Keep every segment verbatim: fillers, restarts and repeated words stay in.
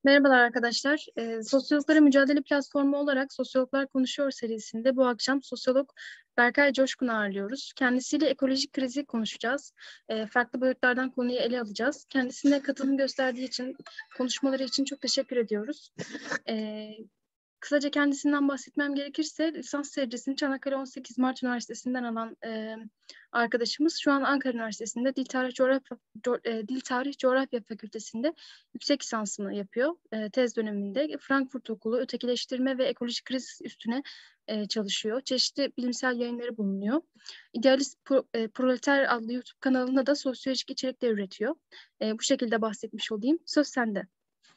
Merhabalar arkadaşlar. E, Sosyologlara Mücadele Platformu olarak Sosyologlar Konuşuyor serisinde bu akşam sosyolog Berkay Coşkun'u ağırlıyoruz. Kendisiyle ekolojik krizi konuşacağız. E, farklı boyutlardan konuyu ele alacağız. Kendisine katılım gösterdiği için, konuşmaları için çok teşekkür ediyoruz. E, Kısaca kendisinden bahsetmem gerekirse lisans derecesini Çanakkale on sekiz Mart Üniversitesi'nden alan e, arkadaşımız şu an Ankara Üniversitesi'nde Dil Tarih Coğrafya, Co e, Dil Tarih Coğrafya Fakültesi'nde yüksek lisansını yapıyor. E, tez döneminde Frankfurt Okulu ötekileştirme ve ekolojik kriz üstüne e, çalışıyor. Çeşitli bilimsel yayınları bulunuyor. İdealist Pro, e, Proleter adlı YouTube kanalında da sosyolojik içerikler üretiyor. E, bu şekilde bahsetmiş olayım. Söz sende.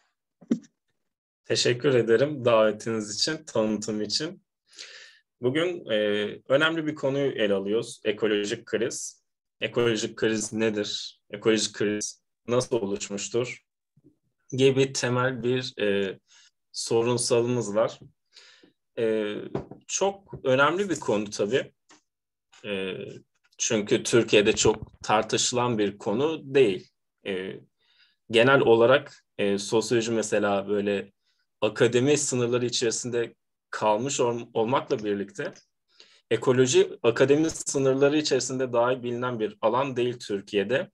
Teşekkür ederim davetiniz için, tanıtım için. Bugün e, önemli bir konuyu ele alıyoruz. Ekolojik kriz. Ekolojik kriz nedir? Ekolojik kriz nasıl oluşmuştur? Gibi temel bir e, sorunsalımız var. E, çok önemli bir konu tabii. E, çünkü Türkiye'de çok tartışılan bir konu değil. E, genel olarak e, sosyoloji mesela böyle akademi sınırları içerisinde kalmış ol, olmakla birlikte ekoloji akademi sınırları içerisinde dahi bilinen bir alan değil Türkiye'de.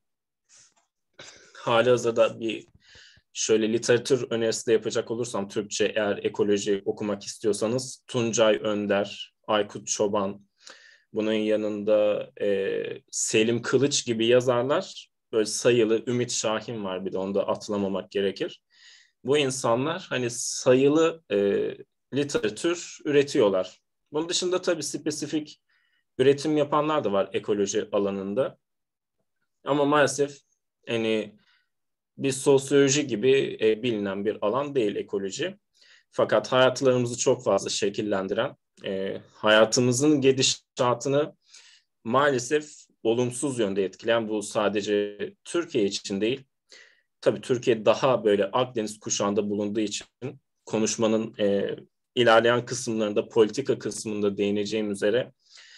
Halihazırda bir şöyle literatür önerisi de yapacak olursam Türkçe eğer ekoloji okumak istiyorsanız Tuncay Önder, Aykut Çoban, bunun yanında e, Selim Kılıç gibi yazarlar, böyle sayılı Ümit Şahin var bir de onu da atlamamak gerekir. Bu insanlar hani sayılı e, literatür üretiyorlar. Bunun dışında tabii spesifik üretim yapanlar da var ekoloji alanında. Ama maalesef hani bir sosyoloji gibi e, bilinen bir alan değil ekoloji. Fakat hayatlarımızı çok fazla şekillendiren, e, hayatımızın gidişatını maalesef olumsuz yönde etkileyen, bu sadece Türkiye için değil. Tabii Türkiye daha böyle Akdeniz kuşağında bulunduğu için konuşmanın e, ilerleyen kısımlarında, politika kısmında değineceğim üzere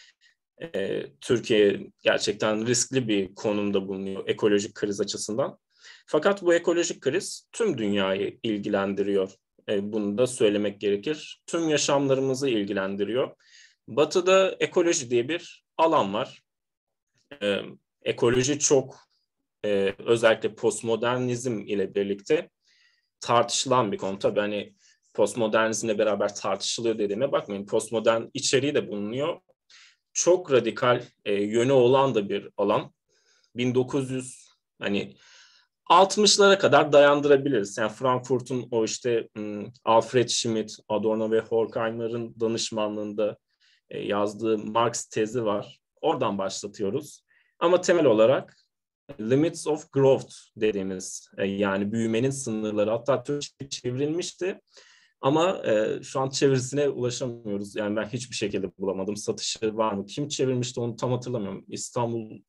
e, Türkiye gerçekten riskli bir konumda bulunuyor ekolojik kriz açısından. Fakat bu ekolojik kriz tüm dünyayı ilgilendiriyor. E, bunu da söylemek gerekir. Tüm yaşamlarımızı ilgilendiriyor. Batı'da ekoloji diye bir alan var. E, ekoloji çok e, özellikle postmodernizm ile birlikte tartışılan bir konu. Tabii hani postmodernizmle beraber tartışılıyor dediğime bakmayın. Postmodern içeriği de bulunuyor. Çok radikal e, yönü olan da bir alan. bin dokuz yüz hani altmışlara kadar dayandırabiliriz. Yani Frankfurt'un o işte Alfred Schmidt, Adorno ve Horkheimer'ın danışmanlığında e, yazdığı Marx tezi var. Oradan başlatıyoruz. Ama temel olarak Limits of Growth dediğimiz e, yani büyümenin sınırları, hatta Türkçe çevrilmişti ama e, şu an çevirisine ulaşamıyoruz. Yani ben hiçbir şekilde bulamadım. Satışı var mı? Kim çevirmişti onu tam hatırlamıyorum. İstanbul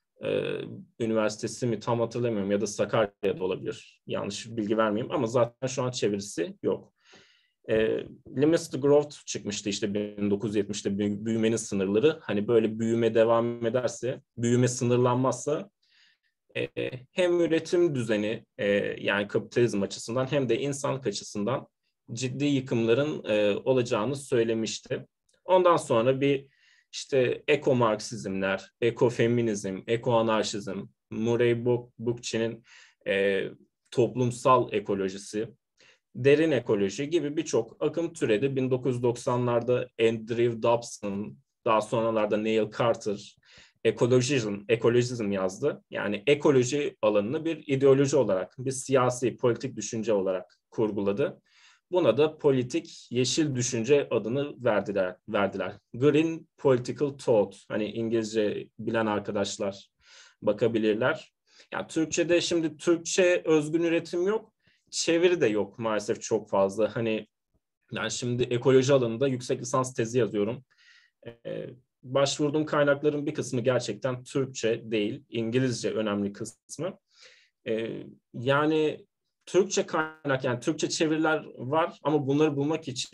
e, Üniversitesi mi tam hatırlamıyorum ya da Sakarya'da olabilir. Yanlış bilgi vermeyeyim ama zaten şu an çevirisi yok. E, Limits to Growth çıkmıştı işte bin dokuz yüz yetmişte büyümenin sınırları. Hani böyle büyüme devam ederse, büyüme sınırlanmazsa e, hem üretim düzeni e, yani kapitalizm açısından hem de insanlık açısından ciddi yıkımların e, olacağını söylemişti. Ondan sonra bir işte eko-marksizmler, ekofeminizm, eko-anarşizm, Murray Bookchin'in e, toplumsal ekolojisi, derin ekoloji gibi birçok akım türedi. bin dokuz yüz doksanlarda Andrew Dobson, daha sonralarda Neil Carter, ekolojizm, ekolojizm yazdı. Yani ekoloji alanını bir ideoloji olarak, bir siyasi, politik düşünce olarak kurguladı. Buna da politik yeşil düşünce adını verdiler. verdiler. Green Political Thought. Hani İngilizce bilen arkadaşlar bakabilirler. Yani Türkçe'de şimdi Türkçe özgün üretim yok. Çeviri de yok maalesef çok fazla. Hani yani şimdi ekoloji alanında yüksek lisans tezi yazıyorum. Ee, başvurduğum kaynakların bir kısmı gerçekten Türkçe değil, İngilizce önemli kısmı. Ee, yani Türkçe kaynak, yani Türkçe çeviriler var ama bunları bulmak için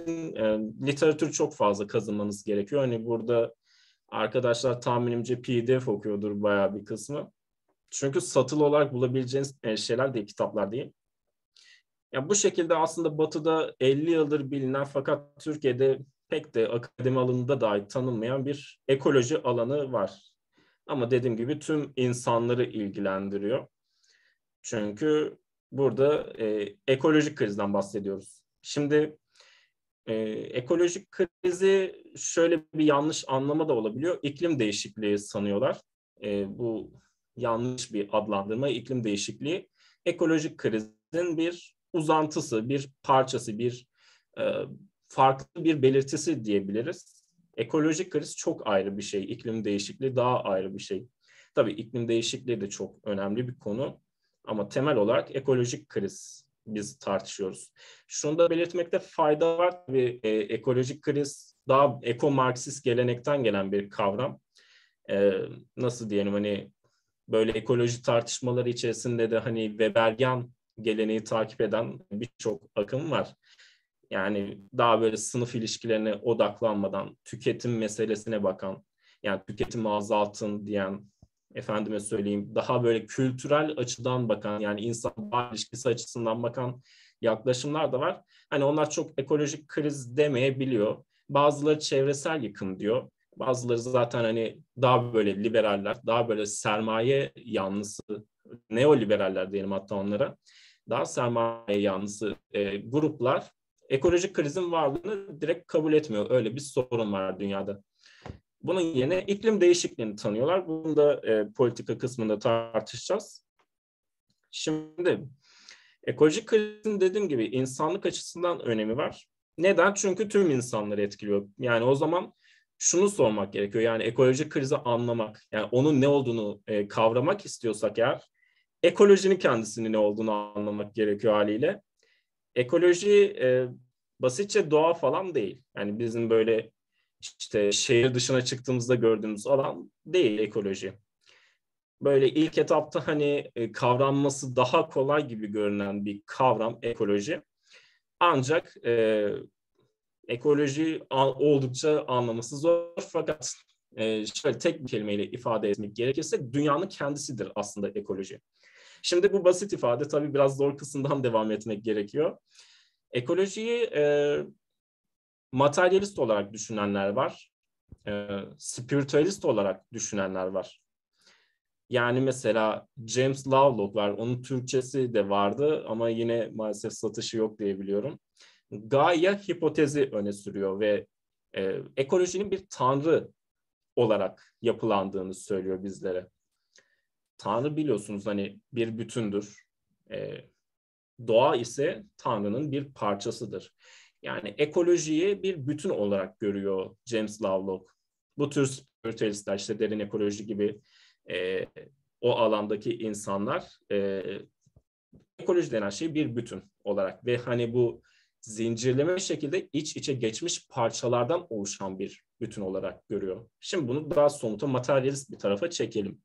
e, literatür çok fazla kazanmanız gerekiyor. Hani burada arkadaşlar tahminimce P D F okuyordur bayağı bir kısmı. Çünkü satılı olarak bulabileceğiniz şeyler değil, kitaplar değil. Ya bu şekilde aslında Batı'da elli yıldır bilinen fakat Türkiye'de pek de akademi alanında dahi tanınmayan bir ekoloji alanı var. Ama dediğim gibi tüm insanları ilgilendiriyor. Çünkü burada e, ekolojik krizden bahsediyoruz. Şimdi e, ekolojik krizi şöyle bir yanlış anlama da olabiliyor. İklim değişikliği sanıyorlar. E, bu yanlış bir adlandırma. İklim değişikliği ekolojik krizin bir uzantısı, bir parçası, bir e, farklı bir belirtisi diyebiliriz. Ekolojik kriz çok ayrı bir şey. İklim değişikliği daha ayrı bir şey. Tabii iklim değişikliği de çok önemli bir konu. Ama temel olarak ekolojik kriz biz tartışıyoruz. Şunu da belirtmekte fayda var. Tabii e, ekolojik kriz daha eko-Marksist gelenekten gelen bir kavram. E, nasıl diyelim hani böyle ekoloji tartışmaları içerisinde de hani Weberian geleneği takip eden birçok akım var. Yani daha böyle sınıf ilişkilerine odaklanmadan, tüketim meselesine bakan, yani tüketimi azaltın diyen, efendime söyleyeyim, daha böyle kültürel açıdan bakan, yani insan ilişkisi açısından bakan yaklaşımlar da var. Hani onlar çok ekolojik kriz demeyebiliyor. Bazıları çevresel yıkım diyor. Bazıları zaten hani daha böyle liberaller, daha böyle sermaye yanlısı, neoliberaller diyelim hatta onlara. Daha sermaye yanlısı e, gruplar ekolojik krizin varlığını direkt kabul etmiyor. Öyle bir sorun var dünyada. Bunun yerine iklim değişikliğini tanıyorlar. Bunu da e, politika kısmında tartışacağız. Şimdi ekolojik krizin dediğim gibi insanlık açısından önemi var. Neden? Çünkü tüm insanları etkiliyor. Yani o zaman şunu sormak gerekiyor. Yani ekolojik krizi anlamak, yani onun ne olduğunu e, kavramak istiyorsak eğer, ekolojinin kendisinin ne olduğunu anlamak gerekiyor haliyle. Ekoloji e, basitçe doğa falan değil. Yani bizim böyle işte şehir dışına çıktığımızda gördüğümüz alan değil ekoloji. Böyle ilk etapta hani e, kavranması daha kolay gibi görünen bir kavram ekoloji. Ancak e, ekoloji an, oldukça anlaması zor. Fakat e, şöyle tek bir kelimeyle ifade etmek gerekirse dünyanın kendisidir aslında ekoloji. Şimdi bu basit ifade tabii biraz zor kısımdan devam etmek gerekiyor. Ekolojiyi e, materyalist olarak düşünenler var. E, spiritüalist olarak düşünenler var. Yani mesela James Lovelock var. Onun Türkçesi de vardı ama yine maalesef satışı yok diye biliyorum. Gaia hipotezi öne sürüyor ve e, ekolojinin bir tanrı olarak yapılandığını söylüyor bizlere. Tanrı biliyorsunuz hani bir bütündür. E, doğa ise Tanrı'nın bir parçasıdır. Yani ekolojiyi bir bütün olarak görüyor James Lovelock. Bu tür spiritualistler, işte derin ekoloji gibi e, o alandaki insanlar e, ekoloji denen şeyi bir bütün olarak ve hani bu zincirleme şekilde iç içe geçmiş parçalardan oluşan bir bütün olarak görüyor. Şimdi bunu daha somuta materyalist bir tarafa çekelim.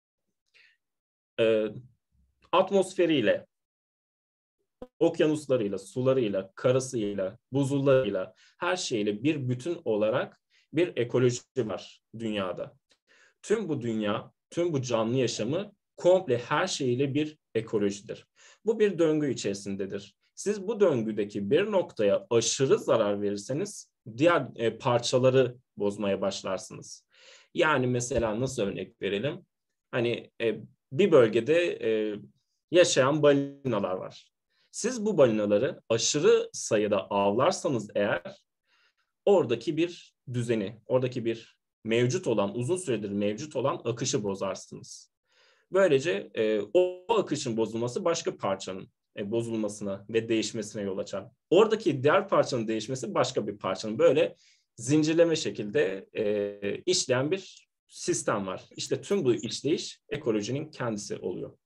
E, atmosferiyle, okyanuslarıyla, sularıyla, karasıyla, buzullarıyla, her şeyle bir bütün olarak bir ekoloji var dünyada. Tüm bu dünya, tüm bu canlı yaşamı komple her şeyiyle bir ekolojidir. Bu bir döngü içerisindedir. Siz bu döngüdeki bir noktaya aşırı zarar verirseniz diğer e, parçaları bozmaya başlarsınız. Yani mesela nasıl örnek verelim? Hani e, bir bölgede e, yaşayan balinalar var. Siz bu balinaları aşırı sayıda avlarsanız eğer oradaki bir düzeni, oradaki bir mevcut olan, uzun süredir mevcut olan akışı bozarsınız. Böylece e, o akışın bozulması başka parçanın e, bozulmasına ve değişmesine yol açar. Oradaki diğer parçanın değişmesi başka bir parçanın, böyle zincirleme şekilde e, işleyen bir sistem var. İşte tüm bu işleyiş ekolojinin kendisi oluyor.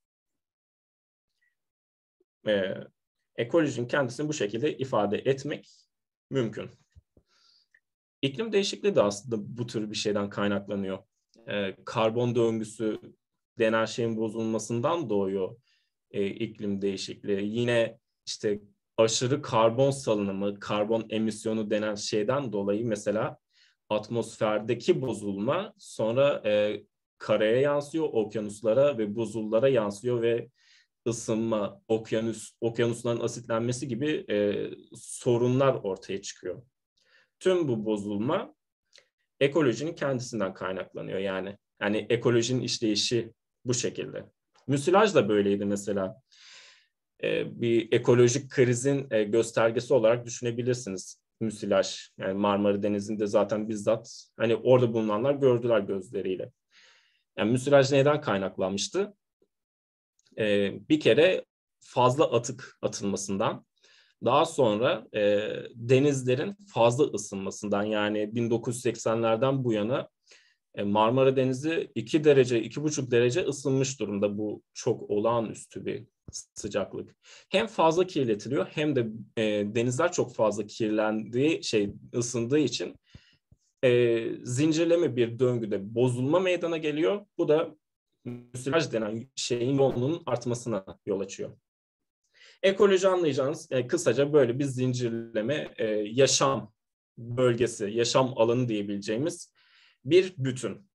E, ekolojinin kendisini bu şekilde ifade etmek mümkün. İklim değişikliği de aslında bu tür bir şeyden kaynaklanıyor. E, karbon döngüsü denen şeyin bozulmasından doğuyor e, iklim değişikliği. Yine işte aşırı karbon salınımı, karbon emisyonu denen şeyden dolayı mesela atmosferdeki bozulma sonra e, karaya yansıyor, okyanuslara ve buzullara yansıyor ve ısınma, okyanus, okyanusların asitlenmesi gibi e, sorunlar ortaya çıkıyor. Tüm bu bozulma ekolojinin kendisinden kaynaklanıyor yani. Yani ekolojinin işleyişi bu şekilde. Müsilaj da böyleydi mesela. Ee, bir ekolojik krizin e, göstergesi olarak düşünebilirsiniz müsilaj. Yani Marmara Denizi'nde zaten bizzat hani orada bulunanlar gördüler gözleriyle. Yani müsilaj neden kaynaklanmıştı? Ee, bir kere fazla atık atılmasından, daha sonra e, denizlerin fazla ısınmasından, yani bin dokuz yüz seksenlerden bu yana e, Marmara Denizi iki derece, iki buçuk derece ısınmış durumda. Bu çok olağanüstü bir sıcaklık. Hem fazla kirletiliyor hem de e, denizler çok fazla kirlendiği, şey ısındığı için e, zincirleme bir döngüde bozulma meydana geliyor. Bu da müsilaj denen şeyin yoğunluğunun artmasına yol açıyor. Ekoloji anlayacağınız e, kısaca böyle bir zincirleme, e, yaşam bölgesi, yaşam alanı diyebileceğimiz bir bütün.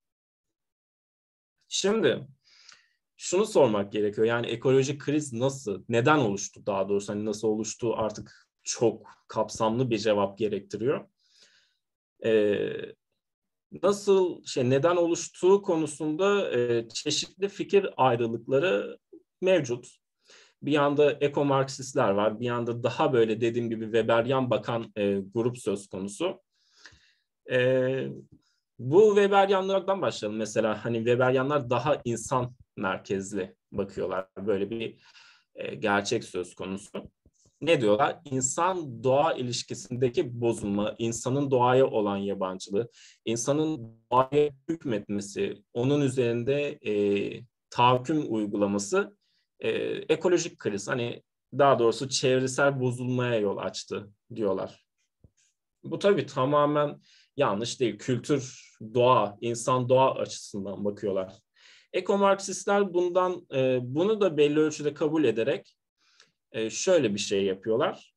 Şimdi şunu sormak gerekiyor. Yani ekolojik kriz nasıl, neden oluştu daha doğrusu? Hani nasıl oluştu artık çok kapsamlı bir cevap gerektiriyor. Ee, nasıl, şey neden oluştuğu konusunda e, çeşitli fikir ayrılıkları mevcut. Bir yanda eko-Marksistler var, bir yanda daha böyle dediğim gibi Weberian bakan e, grup söz konusu. E, bu Weberianlardan başlayalım mesela. Hani Weberianlar daha insan merkezli bakıyorlar. Böyle bir e, gerçek söz konusu. Ne diyorlar? İnsan doğa ilişkisindeki bozulma, insanın doğaya olan yabancılığı, insanın doğaya hükmetmesi, onun üzerinde e, tahakküm uygulaması e, ekolojik kriz. Hani daha doğrusu çevresel bozulmaya yol açtı diyorlar. Bu tabii tamamen yanlış değil. Kültür, doğa, insan doğa açısından bakıyorlar. Eko-Marksistler bundan, e, bunu da belli ölçüde kabul ederek e, şöyle bir şey yapıyorlar.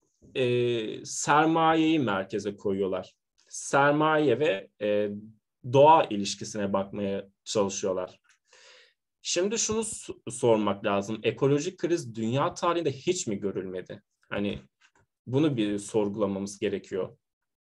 E, sermayeyi merkeze koyuyorlar. Sermaye ve e, doğa ilişkisine bakmaya çalışıyorlar. Şimdi şunu sormak lazım. Ekolojik kriz dünya tarihinde hiç mi görülmedi? Hani bunu bir sorgulamamız gerekiyor.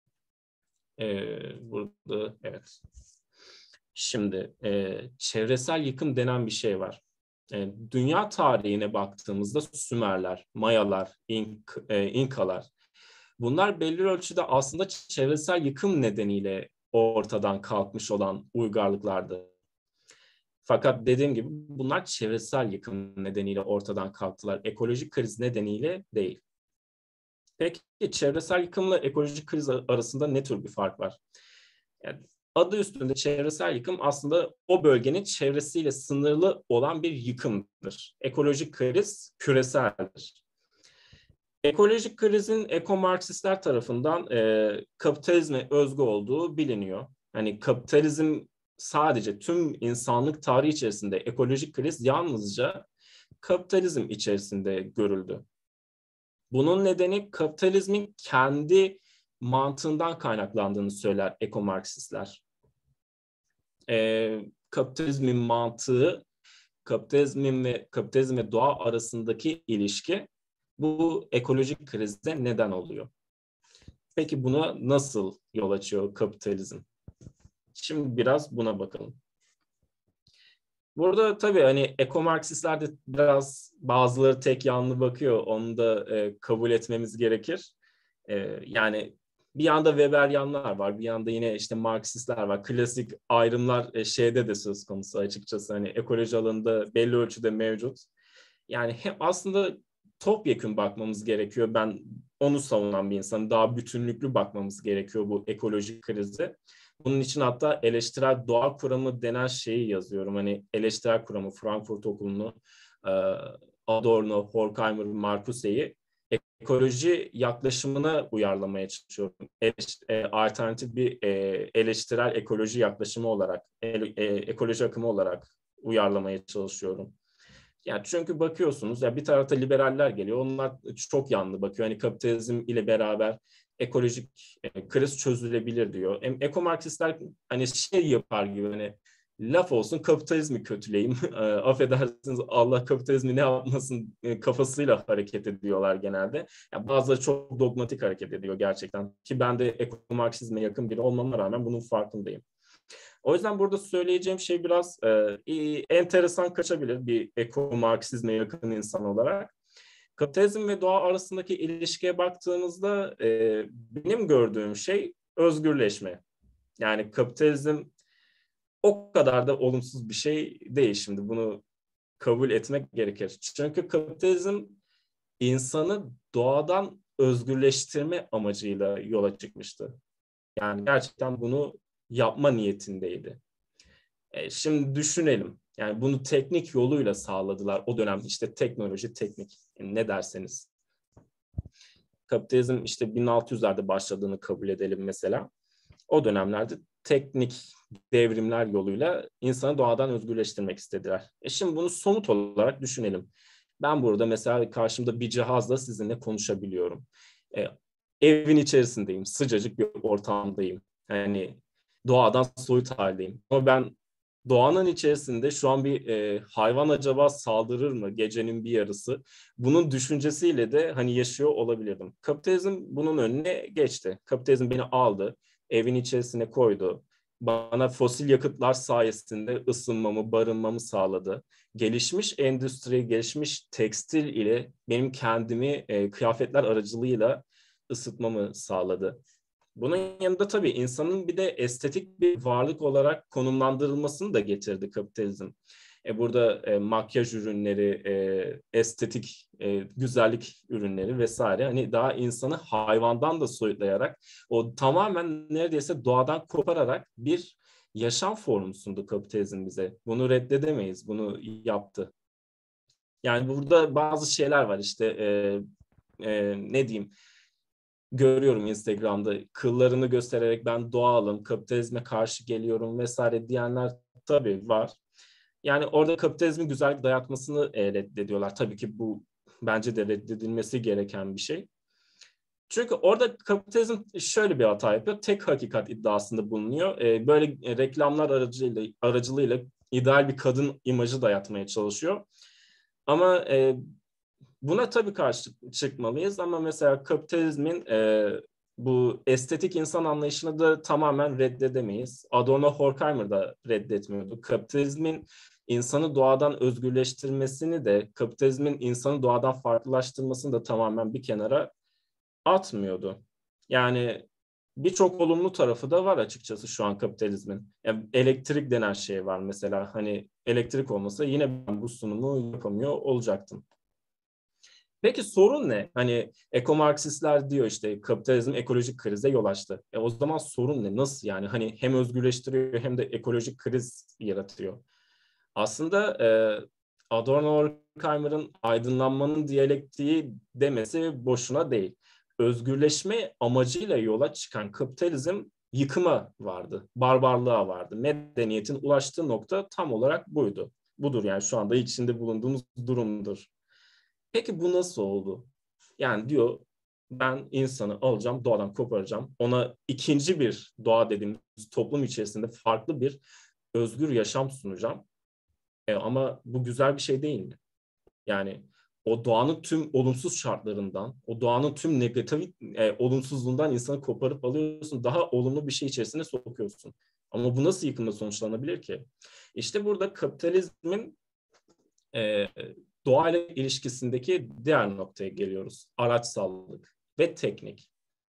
Ee, burada evet. Şimdi e, çevresel yıkım denen bir şey var. E, dünya tarihine baktığımızda Sümerler, Mayalar, İnk, e, İnkalar, bunlar belli ölçüde aslında çevresel yıkım nedeniyle ortadan kalkmış olan uygarlıklardı. Fakat dediğim gibi bunlar çevresel yıkım nedeniyle ortadan kalktılar. Ekolojik kriz nedeniyle değil. Peki çevresel yıkımla ekolojik kriz arasında ne tür bir fark var? Yani adı üstünde çevresel yıkım aslında o bölgenin çevresiyle sınırlı olan bir yıkımdır. Ekolojik kriz küreseldir. Ekolojik krizin eko-Marksistler tarafından e, kapitalizme özgü olduğu biliniyor. Hani kapitalizm sadece tüm insanlık tarihi içerisinde ekolojik kriz yalnızca kapitalizm içerisinde görüldü. Bunun nedeni kapitalizmin kendi mantığından kaynaklandığını söyler eko-Marksistler. Ee, kapitalizmin mantığı, kapitalizmin ve kapitalizm ve doğa arasındaki ilişki bu ekolojik krizde neden oluyor. Peki buna nasıl yol açıyor kapitalizm? Şimdi biraz buna bakalım. Burada tabii hani eko-Marksistler de biraz bazıları tek yanlı bakıyor. Onu da e, kabul etmemiz gerekir. E, yani bir yanda Weberianlar var, bir yanda yine işte Marksistler var. Klasik ayrımlar e, şeyde de söz konusu açıkçası. Hani ekoloji alanında belli ölçüde mevcut. Yani hem aslında topyekün bakmamız gerekiyor. Ben onu savunan bir insanım. Daha bütünlüklü bakmamız gerekiyor bu ekolojik krize. Bunun için hatta eleştirel doğa kuramı denen şeyi yazıyorum. Hani eleştirel kuramı Frankfurt Okulu'nu, Adorno, Horkheimer, Marcuse'yi ekoloji yaklaşımına uyarlamaya çalışıyorum. Alternatif bir eleştirel ekoloji yaklaşımı olarak, ekoloji akımı olarak uyarlamaya çalışıyorum. Yani çünkü bakıyorsunuz ya bir tarafta liberaller geliyor. Onlar çok yanlı bakıyor. Hani kapitalizm ile beraber ekolojik e, kriz çözülebilir diyor. Eko-Marksistler hani şey yapar gibi hani laf olsun kapitalizmi kötüleyim. Affedersiniz, Allah kapitalizmi ne yapmasın kafasıyla hareket ediyorlar genelde. Yani bazıları çok dogmatik hareket ediyor gerçekten. Ki ben de ekomarksizme yakın biri olmama rağmen bunun farkındayım. O yüzden burada söyleyeceğim şey biraz e, enteresan kaçabilir bir ekomarksizme yakın insan olarak. Kapitalizm ve doğa arasındaki ilişkiye baktığımızda e, benim gördüğüm şey özgürleşme. Yani kapitalizm o kadar da olumsuz bir şey değil şimdi. Bunu kabul etmek gerekir. Çünkü kapitalizm insanı doğadan özgürleştirme amacıyla yola çıkmıştı. Yani gerçekten bunu yapma niyetindeydi. E, şimdi düşünelim. Yani bunu teknik yoluyla sağladılar o dönemde. İşte teknoloji, teknik. Yani ne derseniz. Kapitalizm işte bin altı yüzlerde başladığını kabul edelim mesela. O dönemlerde teknik devrimler yoluyla insanı doğadan özgürleştirmek istediler. E şimdi bunu somut olarak düşünelim. Ben burada mesela karşımda bir cihazla sizinle konuşabiliyorum. E, evin içerisindeyim, sıcacık bir ortamdayım. Yani doğadan soyut haldeyim. Ama ben doğanın içerisinde şu an bir e, hayvan acaba saldırır mı gecenin bir yarısı? Bunun düşüncesiyle de hani yaşıyor olabilirdim. Kapitalizm bunun önüne geçti. Kapitalizm beni aldı, evin içerisine koydu. Bana fosil yakıtlar sayesinde ısınmamı, barınmamı sağladı. Gelişmiş endüstri, gelişmiş tekstil ile benim kendimi e, kıyafetler aracılığıyla ısıtmamı sağladı. Bunun yanında tabii insanın bir de estetik bir varlık olarak konumlandırılmasını da getirdi kapitalizm. E burada e, makyaj ürünleri, e, estetik, e, güzellik ürünleri vesaire hani daha insanı hayvandan da soyutlayarak o tamamen neredeyse doğadan kopararak bir yaşam formu sundu kapitalizm bize. Bunu reddedemeyiz, bunu yaptı. Yani burada bazı şeyler var işte e, e, ne diyeyim, görüyorum Instagram'da kıllarını göstererek ben doğalım, kapitalizme karşı geliyorum vesaire diyenler tabii var. Yani orada kapitalizmin güzellik dayatmasını e, reddediyorlar. Tabii ki bu bence de reddedilmesi gereken bir şey. Çünkü orada kapitalizm şöyle bir hata yapıyor. Tek hakikat iddiasında bulunuyor. E, böyle reklamlar aracılığıyla, aracılığıyla ideal bir kadın imajı dayatmaya çalışıyor. Ama e, buna tabii karşı çıkmalıyız ama mesela kapitalizmin e, bu estetik insan anlayışını da tamamen reddedemeyiz. Adorno Horkheimer da reddetmiyordu. Kapitalizmin insanı doğadan özgürleştirmesini de, kapitalizmin insanı doğadan farklılaştırmasını da tamamen bir kenara atmıyordu. Yani birçok olumlu tarafı da var açıkçası şu an kapitalizmin. Yani elektrik denen şey var mesela. Hani elektrik olmasa yine ben bu sunumu yapamıyor olacaktım. Peki sorun ne? Hani ekomarksistler diyor işte kapitalizm ekolojik krize yol açtı. E o zaman sorun ne? Nasıl yani? Hani hem özgürleştiriyor hem de ekolojik kriz yaratıyor. Aslında e, Adorno Horkheimer'ın aydınlanmanın diyalektiği demesi boşuna değil. Özgürleşme amacıyla yola çıkan kapitalizm yıkıma vardı, barbarlığa vardı. Medeniyetin ulaştığı nokta tam olarak buydu. Budur yani şu anda içinde bulunduğumuz durumdur. Peki bu nasıl oldu? Yani diyor ben insanı alacağım, doğadan koparacağım. Ona ikinci bir doğa dediğimiz toplum içerisinde farklı bir özgür yaşam sunacağım. E, ama bu güzel bir şey değil mi? Yani o doğanın tüm olumsuz şartlarından, o doğanın tüm negatif, e, olumsuzluğundan insanı koparıp alıyorsun. Daha olumlu bir şey içerisine sokuyorsun. Ama bu nasıl yıkımla sonuçlanabilir ki? İşte burada kapitalizmin e, doğayla ilişkisindeki diğer noktaya geliyoruz. Araçsallık ve teknik.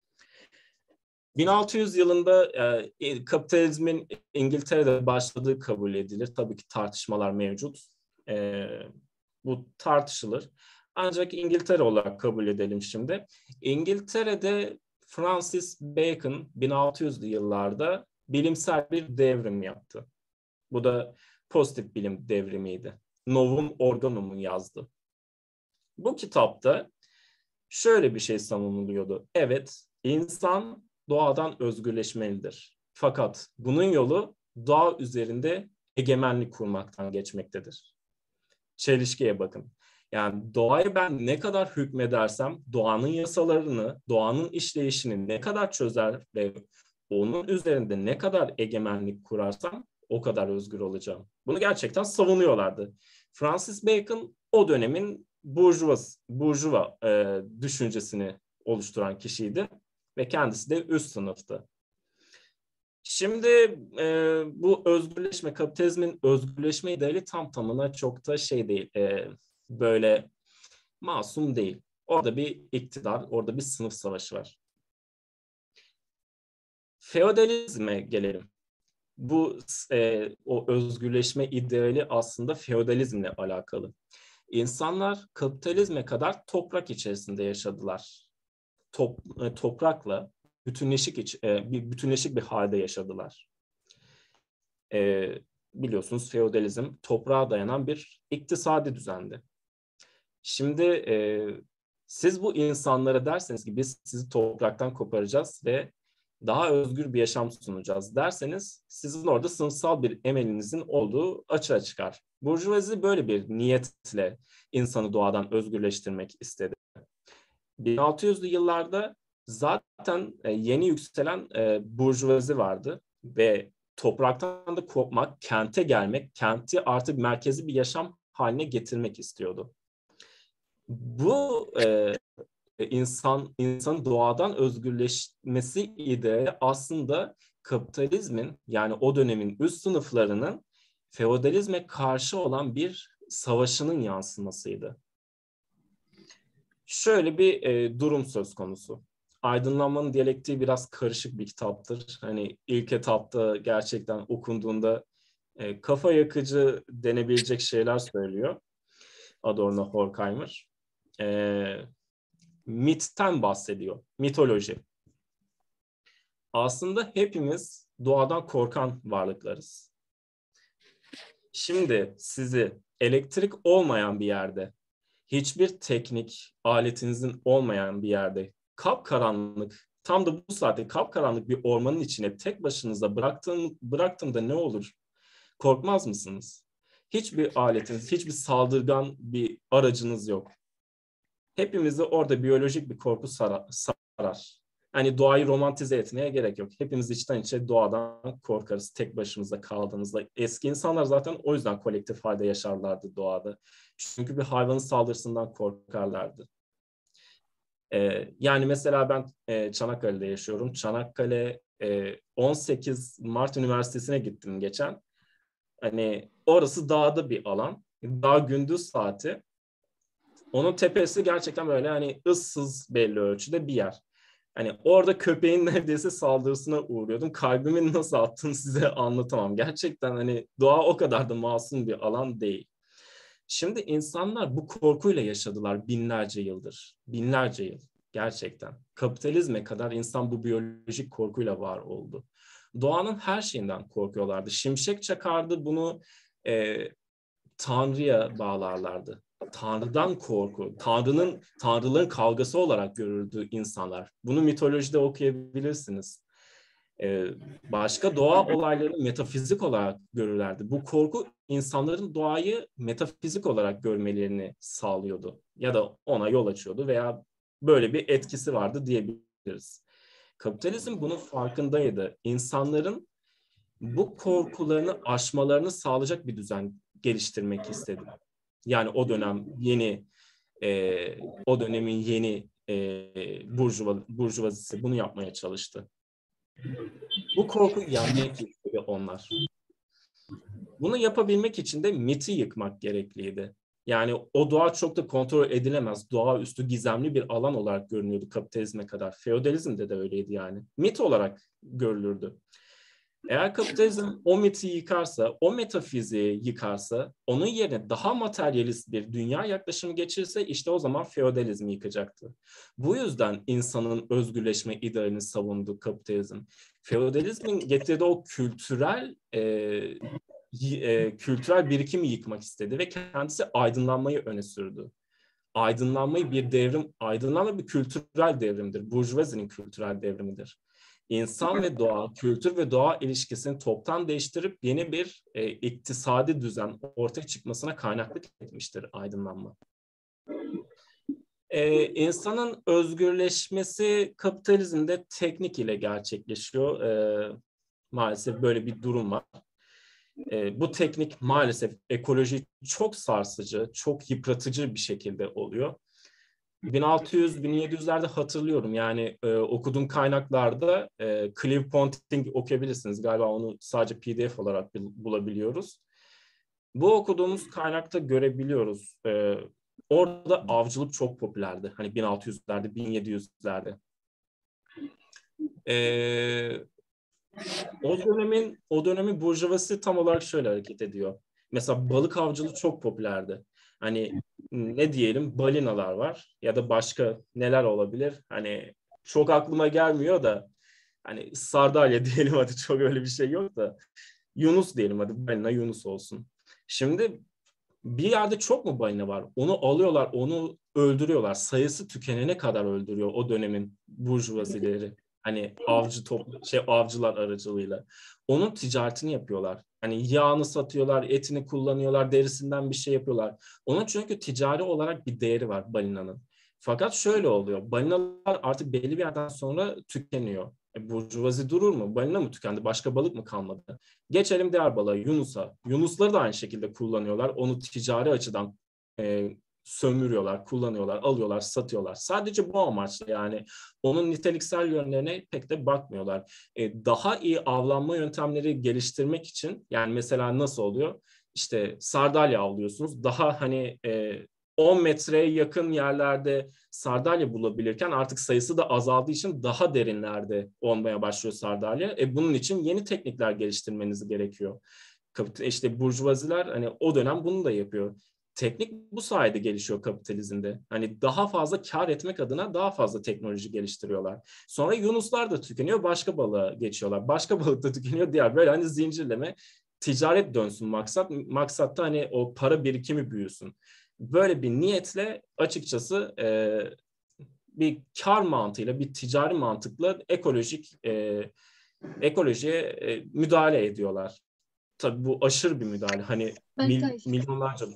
bin altı yüz yılında e, kapitalizmin İngiltere'de başladığı kabul edilir. Tabii ki tartışmalar mevcut. E, bu tartışılır. Ancak İngiltere olarak kabul edelim şimdi. İngiltere'de Francis Bacon bin altı yüzlü yıllarda bilimsel bir devrim yaptı. Bu da pozitif bilim devrimiydi. Novum Organum'u yazdı. Bu kitapta şöyle bir şey savunuluyordu. Evet, insan doğadan özgürleşmelidir. Fakat bunun yolu doğa üzerinde egemenlik kurmaktan geçmektedir. Çelişkiye bakın. Yani doğayı ben ne kadar hükmedersem doğanın yasalarını, doğanın işleyişini ne kadar çözer ve onun üzerinde ne kadar egemenlik kurarsam o kadar özgür olacağım. Bunu gerçekten savunuyorlardı. Francis Bacon o dönemin burjuva, burjuva e, düşüncesini oluşturan kişiydi ve kendisi de üst sınıftı. Şimdi e, bu özgürleşme, kapitalizmin özgürleşme ideali tam tamına çok da şey değil, e, böyle masum değil. Orada bir iktidar, orada bir sınıf savaşı var. Feodalizme gelelim. Bu e, o özgürleşme ideali aslında feodalizmle alakalı. İnsanlar kapitalizme kadar toprak içerisinde yaşadılar. Top, e, toprakla bütünleşik iç, e, bir bütünleşik bir halde yaşadılar. E, biliyorsunuz feodalizm toprağa dayanan bir iktisadi düzendi. Şimdi e, siz bu insanlara derseniz ki biz sizi topraktan koparacağız ve daha özgür bir yaşam sunacağız derseniz sizin orada sınıfsal bir emelinizin olduğu açığa çıkar. Burjuvazi böyle bir niyetle insanı doğadan özgürleştirmek istedi. bin altı yüzlü yıllarda zaten yeni yükselen e, burjuvazi vardı ve topraktan da kopmak, kente gelmek, kenti artık merkezi bir yaşam haline getirmek istiyordu. Bu e, insan insan doğadan özgürleşmesi ideali aslında kapitalizmin yani o dönemin üst sınıflarının feodalizme karşı olan bir savaşının yansımasıydı. Şöyle bir e, durum söz konusu. Aydınlanmanın Diyalektiği biraz karışık bir kitaptır. Hani ilk etapta gerçekten okunduğunda e, kafa yakıcı denebilecek şeyler söylüyor Adorno Horkheimer. E, mitten bahsediyor, mitoloji. Aslında hepimiz doğadan korkan varlıklarız. Şimdi sizi elektrik olmayan bir yerde, hiçbir teknik aletinizin olmayan bir yerde, kapkaranlık, tam da bu saatte kapkaranlık bir ormanın içine tek başınıza bıraktığım, bıraktığımda ne olur? Korkmaz mısınız? Hiçbir aletiniz, hiçbir saldırgan bir aracınız yok. Hepimizi orada biyolojik bir korku sarar. Yani doğayı romantize etmeye gerek yok. Hepimiz içten içe doğadan korkarız tek başımıza kaldığımızda. Eski insanlar zaten o yüzden kolektif halde yaşarlardı doğada. Çünkü bir hayvanın saldırısından korkarlardı. Ee, yani mesela ben e, Çanakkale'de yaşıyorum. Çanakkale e, on sekiz Mart Üniversitesi'ne gittim geçen. Hani orası dağda bir alan. Dağ gündüz saati. Onun tepesi gerçekten böyle hani ıssız belli ölçüde bir yer. Hani orada köpeğin neredeyse saldırısına uğruyordum. Kalbimin nasıl attığını size anlatamam. Gerçekten hani doğa o kadar da masum bir alan değil. Şimdi insanlar bu korkuyla yaşadılar binlerce yıldır. Binlerce yıl gerçekten. Kapitalizme kadar insan bu biyolojik korkuyla var oldu. Doğanın her şeyinden korkuyorlardı. Şimşek çakardı, bunu e, Tanrı'ya bağlarlardı. Tanrı'dan korku, Tanrı'nın Tanrıların kavgası olarak görürdü insanlar. Bunu mitolojide okuyabilirsiniz. Ee, başka doğa olaylarını metafizik olarak görürlerdi. Bu korku insanların doğayı metafizik olarak görmelerini sağlıyordu. Ya da ona yol açıyordu veya böyle bir etkisi vardı diyebiliriz. Kapitalizm bunun farkındaydı. İnsanların bu korkularını aşmalarını sağlayacak bir düzen geliştirmek istedi. Yani o dönem yeni, e, o dönemin yeni e, burjuva, burjuvazisi bunu yapmaya çalıştı. Bu korkuyu yenmek istedi onlar. Bunu yapabilmek için de miti yıkmak gerekliydi. Yani o doğa çok da kontrol edilemez. Doğaüstü gizemli bir alan olarak görünüyordu kapitalizme kadar. Feodalizmde de öyleydi yani. Mit olarak görülürdü. Eğer kapitalizm o miti yıkarsa, o metafiziği yıkarsa, onun yerine daha materyalist bir dünya yaklaşımı geçirse işte o zaman feodalizmi yıkacaktı. Bu yüzden insanın özgürleşme idealini savundu kapitalizm. Feodalizmin getirdiği o kültürel e, e, kültürel birikimi yıkmak istedi ve kendisi aydınlanmayı öne sürdü. Aydınlanmayı bir devrim, aydınlanma bir kültürel devrimdir. Burjuvazinin kültürel devrimidir. İnsan ve doğa, kültür ve doğa ilişkisini toptan değiştirip yeni bir e, iktisadi düzen ortaya çıkmasına kaynaklık etmiştir aydınlanma. Ee, insanın özgürleşmesi kapitalizmde teknik ile gerçekleşiyor. Ee, maalesef böyle bir durum var. E, bu teknik maalesef ekolojiyi çok sarsıcı, çok yıpratıcı bir şekilde oluyor. bin altı yüz bin yedi yüzlerde hatırlıyorum, yani e, okuduğum kaynaklarda e, Clive Ponting okuyabilirsiniz. Galiba onu sadece P D F olarak bulabiliyoruz. Bu okuduğumuz kaynakta görebiliyoruz. E, orada avcılık çok popülerdi. Hani bin altı yüzlerde, bin yedi yüzlerde. E, o dönemin o dönemin burjuvazisi tam olarak şöyle hareket ediyor. Mesela balık avcılığı çok popülerdi. Hani ne diyelim, balinalar var ya da başka neler olabilir? Hani çok aklıma gelmiyor da, hani sardalya diyelim, hadi çok öyle bir şey yok da. Yunus diyelim, hadi balina Yunus olsun. Şimdi bir yerde çok mu balina var? Onu alıyorlar, onu öldürüyorlar. Sayısı tükenene kadar öldürüyor o dönemin burjuvazileri. Hani avcı toplu şey avcılar aracılığıyla. Onun ticaretini yapıyorlar. Hani yağını satıyorlar, etini kullanıyorlar, derisinden bir şey yapıyorlar. Onun çünkü ticari olarak bir değeri var balinanın. Fakat şöyle oluyor. Balinalar artık belli bir yerden sonra tükeniyor. E, burjuvazi durur mu? Balina mı tükendi? Başka balık mı kalmadı? Geçelim diğer balığa, Yunus'a. Yunusları da aynı şekilde kullanıyorlar. Onu ticari açıdan e, sömürüyorlar, kullanıyorlar, alıyorlar, satıyorlar. Sadece bu amaçla, yani onun niteliksel yönlerine pek de bakmıyorlar. E, daha iyi avlanma yöntemleri geliştirmek için, yani mesela nasıl oluyor? İşte sardalya avlıyorsunuz. Daha hani e, on metreye yakın yerlerde sardalya bulabilirken artık sayısı da azaldığı için daha derinlerde olmaya başlıyor sardalya. E bunun için yeni teknikler geliştirmeniz gerekiyor. İşte burjuvaziler hani o dönem bunu da yapıyor. Teknik bu sayede gelişiyor kapitalizmde. Hani daha fazla kar etmek adına daha fazla teknoloji geliştiriyorlar. Sonra yunuslar da tükeniyor, başka balığa geçiyorlar. Başka balık da tükeniyor, diğer, böyle hani zincirleme, ticaret dönsün maksat. Maksatta hani o para birikimi büyüsün. Böyle bir niyetle açıkçası e, bir kar mantığıyla, bir ticari mantıkla ekolojik e, ekolojiye e, müdahale ediyorlar. Tabii bu aşırı bir müdahale. Hani mil, Berkay, milyonlarca.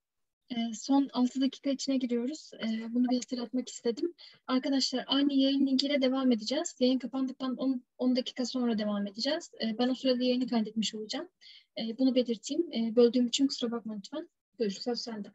e, son altı dakika içine giriyoruz. E, bunu bir hatırlatmak istedim. Arkadaşlar, aynı yayın linkiyle devam edeceğiz. Yayın kapandıktan on, on dakika sonra devam edeceğiz. E, ben o sırada yayını kaydetmiş olacağım. E, bunu belirteyim. E, böldüğüm için kusura bakma lütfen. Görüşürüz. Söz sende.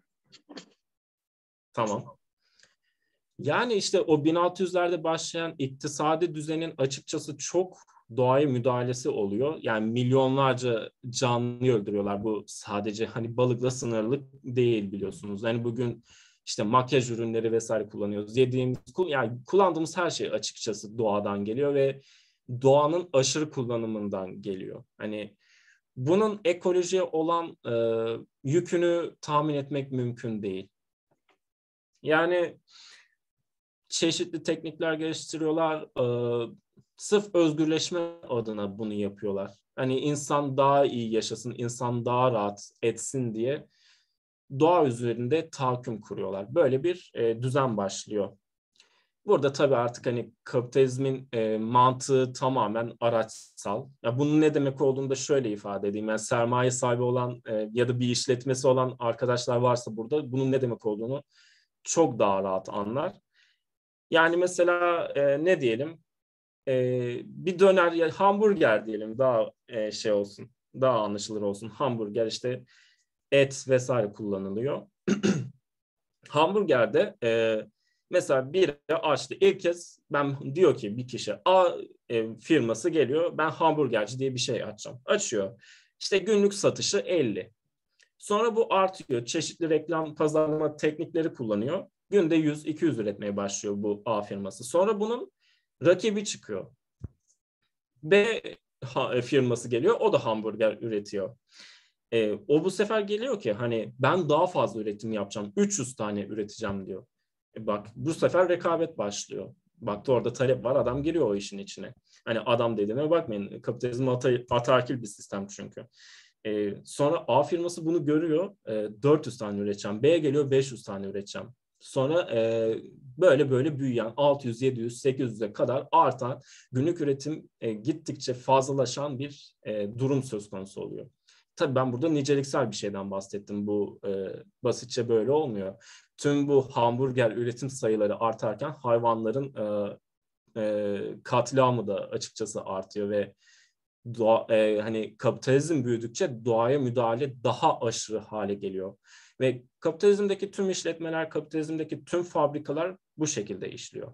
Tamam. Yani işte o bin altı yüzlerde başlayan iktisadi düzenin açıkçası çok doğaya müdahalesi oluyor. Yani milyonlarca canlıyı öldürüyorlar. Bu sadece hani balıkla sınırlı değil, biliyorsunuz. Yani bugün işte makyaj ürünleri vesaire kullanıyoruz. Yediğimiz, yani kullandığımız her şey açıkçası doğadan geliyor ve doğanın aşırı kullanımından geliyor. Hani bunun ekolojiye olan e, yükünü tahmin etmek mümkün değil. Yani çeşitli teknikler geliştiriyorlar. Ee, sırf özgürleşme adına bunu yapıyorlar. Hani insan daha iyi yaşasın, insan daha rahat etsin diye doğa üzerinde tahakküm kuruyorlar. Böyle bir e, düzen başlıyor. Burada tabii artık hani kapitalizmin e, mantığı tamamen araçsal. Ya bunun ne demek olduğunu da şöyle ifade edeyim. Yani sermaye sahibi olan e, ya da bir işletmesi olan arkadaşlar varsa burada, bunun ne demek olduğunu çok daha rahat anlar. Yani mesela e, ne diyelim, e, bir döner ya hamburger diyelim, daha e, şey olsun, daha anlaşılır olsun. Hamburger işte et vesaire kullanılıyor. Hamburgerde e, mesela biri açtı ilk kez, ben diyor ki bir kişi A e, firması geliyor, ben hamburgerci diye bir şey açacağım. Açıyor. İşte günlük satışı elli. Sonra bu artıyor. Çeşitli reklam pazarlama teknikleri kullanıyor. Günde yüz iki yüz üretmeye başlıyor bu A firması. Sonra bunun rakibi çıkıyor. B firması geliyor. O da hamburger üretiyor. E, o bu sefer geliyor ki hani ben daha fazla üretim yapacağım. üç yüz tane üreteceğim diyor. E bak, bu sefer rekabet başlıyor. Baktı orada talep var, adam giriyor o işin içine. Hani adam dediğine bakmayın. Kapitalizm ata, ataerkil bir sistem çünkü. E, sonra A firması bunu görüyor. E, dört yüz tane üreteceğim. B geliyor, beş yüz tane üreteceğim. Sonra e, böyle böyle büyüyen altı yüz, yedi yüz, sekiz yüze kadar artan, günlük üretim e, gittikçe fazlalaşan bir e, durum söz konusu oluyor. Tabii ben burada niceliksel bir şeyden bahsettim. Bu e, basitçe böyle olmuyor. Tüm bu hamburger üretim sayıları artarken hayvanların e, e, katliamı da açıkçası artıyor ve doğa, e, hani kapitalizm büyüdükçe doğaya müdahale daha aşırı hale geliyor. Ve kapitalizmdeki tüm işletmeler, kapitalizmdeki tüm fabrikalar bu şekilde işliyor.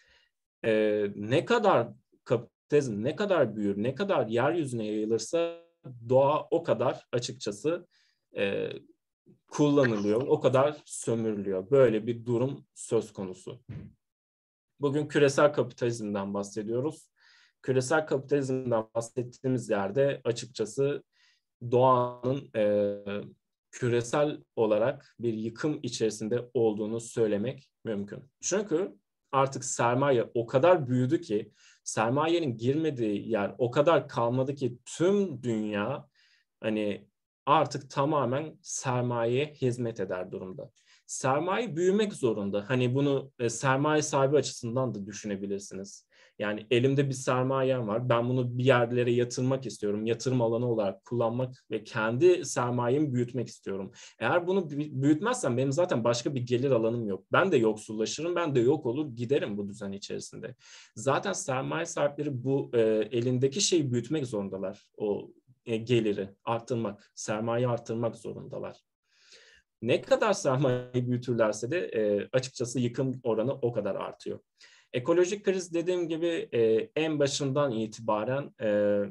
E, ne kadar kapitalizm ne kadar büyür, ne kadar yeryüzüne yayılırsa doğa o kadar açıkçası e, kullanılıyor, o kadar sömürülüyor. Böyle bir durum söz konusu. Bugün küresel kapitalizmden bahsediyoruz. Küresel kapitalizmden bahsettiğimiz yerde açıkçası doğanın e, küresel olarak bir yıkım içerisinde olduğunu söylemek mümkün. Çünkü artık sermaye o kadar büyüdü ki, sermayenin girmediği yer o kadar kalmadı ki tüm dünya hani artık tamamen sermayeye hizmet eder durumda. Sermaye büyümek zorunda. Hani bunu e, sermaye sahibi açısından da düşünebilirsiniz. Yani elimde bir sermayem var. Ben bunu bir yerlere yatırmak istiyorum. Yatırım alanı olarak kullanmak ve kendi sermayemi büyütmek istiyorum. Eğer bunu büyütmezsem benim zaten başka bir gelir alanım yok. Ben de yoksullaşırım, ben de yok olur giderim bu düzen içerisinde. Zaten sermaye sahipleri bu e, elindeki şeyi büyütmek zorundalar. O e, geliri arttırmak, sermaye arttırmak zorundalar. Ne kadar sermayeyi büyütürlerse de e, açıkçası yıkım oranı o kadar artıyor. Ekolojik kriz dediğim gibi e, en başından itibaren e,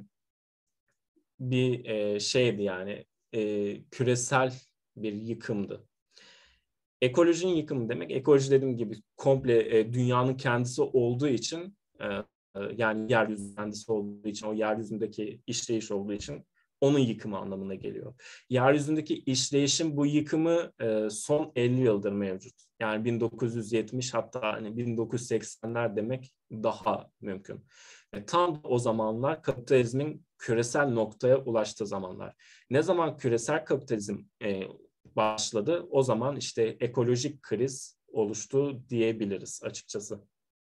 bir e, şeydi yani e, küresel bir yıkımdı. Ekolojinin yıkımı demek, ekoloji dediğim gibi komple e, dünyanın kendisi olduğu için e, yani yeryüzü kendisi olduğu için, o yeryüzündeki işleyiş olduğu için onun yıkımı anlamına geliyor. Yeryüzündeki işleyişin bu yıkımı e, son elli yıldır mevcut. Yani bin dokuz yüz yetmiş hatta hani bin dokuz yüz seksenler demek daha mümkün. E, tam o zamanlar kapitalizmin küresel noktaya ulaştığı zamanlar. Ne zaman küresel kapitalizm e, başladı, o zaman işte ekolojik kriz oluştu diyebiliriz açıkçası.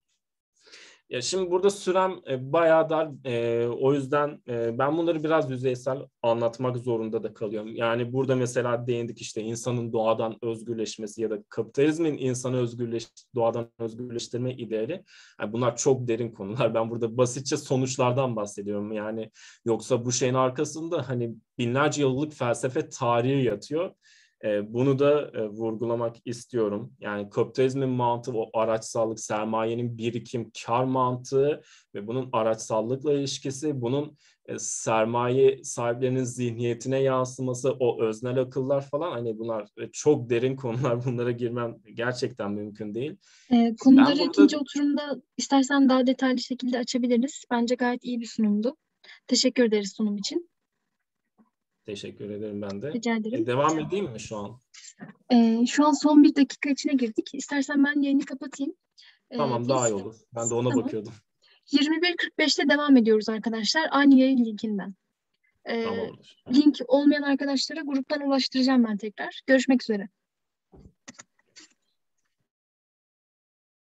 Ya şimdi burada sürem e, bayağı dar. E, o yüzden e, ben bunları biraz yüzeysel anlatmak zorunda da kalıyorum. Yani burada mesela değindik işte insanın doğadan özgürleşmesi ya da kapitalizmin insanı özgürleş, doğadan özgürleştirme ideali. Yani bunlar çok derin konular. Ben burada basitçe sonuçlardan bahsediyorum. Yani yoksa bu şeyin arkasında hani binlerce yıllık felsefe tarihi yatıyor. Bunu da vurgulamak istiyorum. Yani kapitalizmin mantığı o araçsallık, sermayenin birikim, kar mantığı ve bunun araçsallıkla ilişkisi, bunun sermaye sahiplerinin zihniyetine yansıması, o öznel akıllar falan hani bunlar çok derin konular. Bunlara girmem gerçekten mümkün değil. Ee, Ben konuları burada ikinci oturumda istersen daha detaylı şekilde açabiliriz. Bence gayet iyi bir sunumdu. Teşekkür ederiz sunum için. teşekkür ederim ben de. Rica E, ederim. devam edeyim mi şu an? Ee, şu an son bir dakika içine girdik. İstersen ben yayını kapatayım. Ee, Tamam, daha iyi biz olur. Ben de ona tamam. bakıyordum. yirmi bir kırk beşte devam ediyoruz arkadaşlar. Aynı yayın linkinden. Ee, Tamamdır. link olmayan arkadaşlara gruptan ulaştıracağım ben tekrar. Görüşmek üzere.